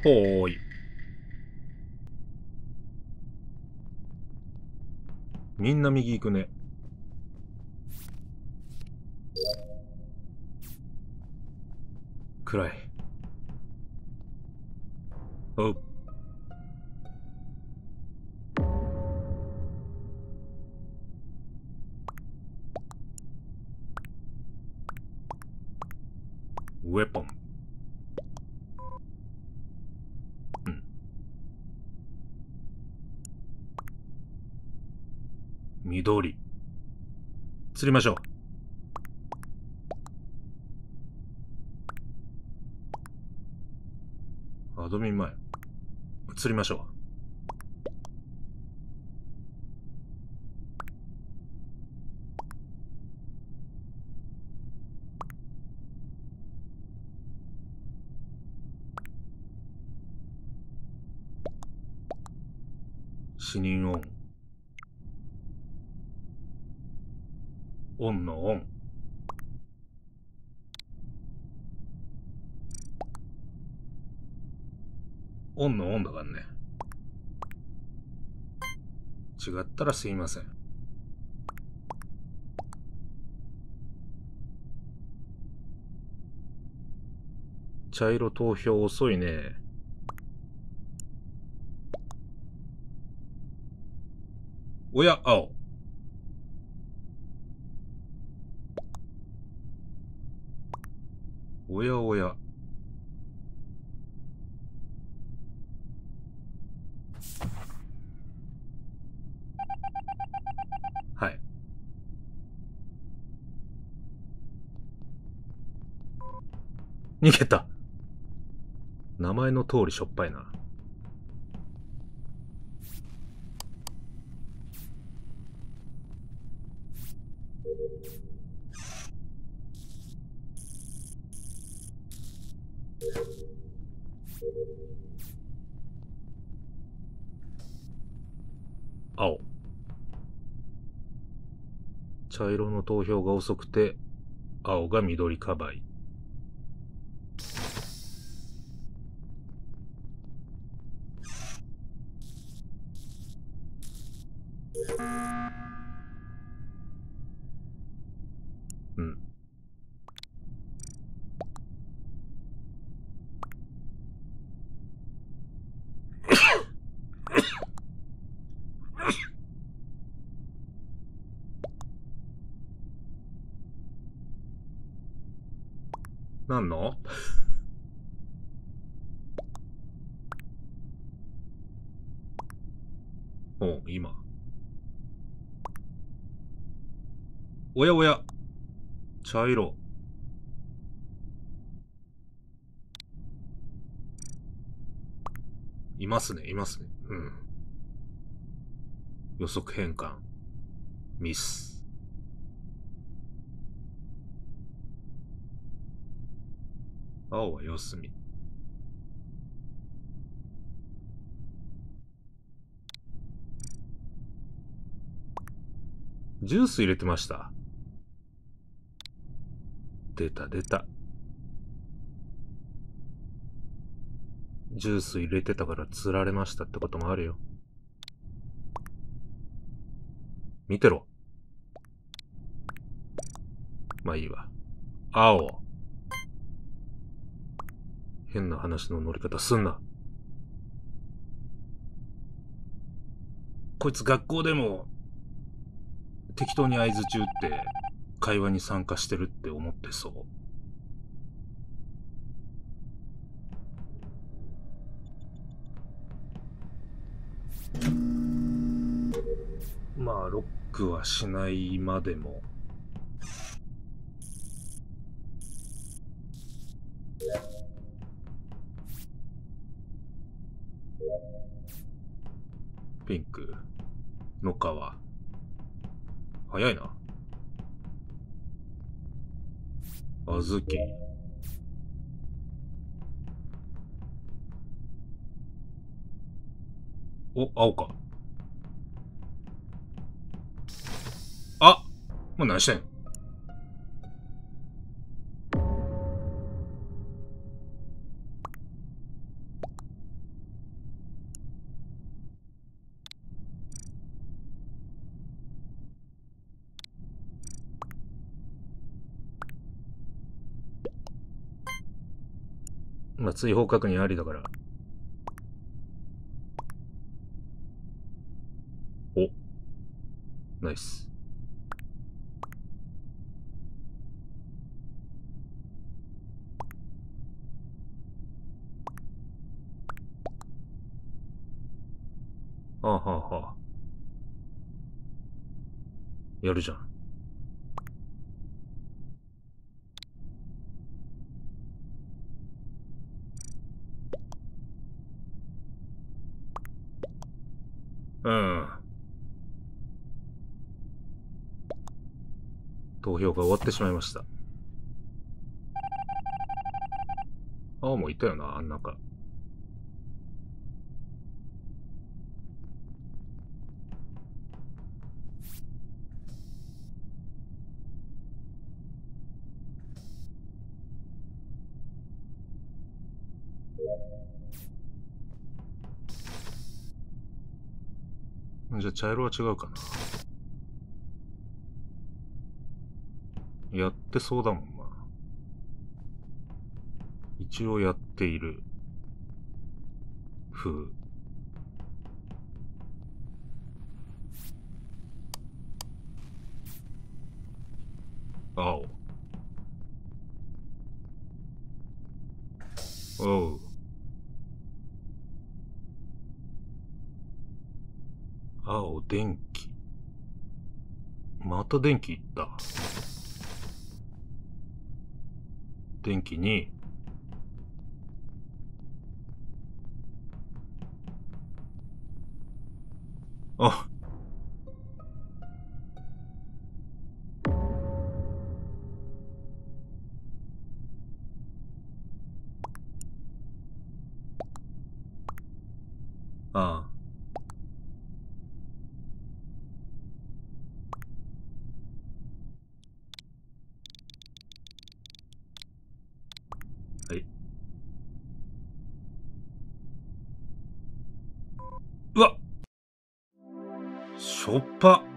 ほーい。みんな右行くね。暗い。おう。ウェポン。うん。緑。釣りましょう。アドミン前。釣りましょう。死人オン。オンのオン。オンのオンだからね。違ったらすいません。茶色投票遅いね。おや、青。おやおや。はい。逃げた。名前の通りしょっぱいな。青。茶色の投票が遅くて、青が緑かばい。うん。なんのおう、今。おやおや。茶色。いますね、いますね。うん。予測変換。ミス。青は四隅。ジュース入れてました。出た出た。ジュース入れてたから釣られましたってこともあるよ。見てろ。まあいいわ。青。変な話の乗り方すんな。こいつ学校でも適当に合図中って会話に参加してるって思ってそう。まあロックはしないまでも。ピンク。の川。早いな。あずき。お、青か。あ、もう何してん。 まあ、追放確認ありだから。お、ナイス。はあはあはあ。やるじゃん。うん。投票が終わってしまいました。青もいたよな、あん中。じゃあ茶色は違うかな。やってそうだもんな。一応やっている。風。青。おう。青、電気。また電気いった。電気に、あ、ああ、はい。うわ、しょっぱ。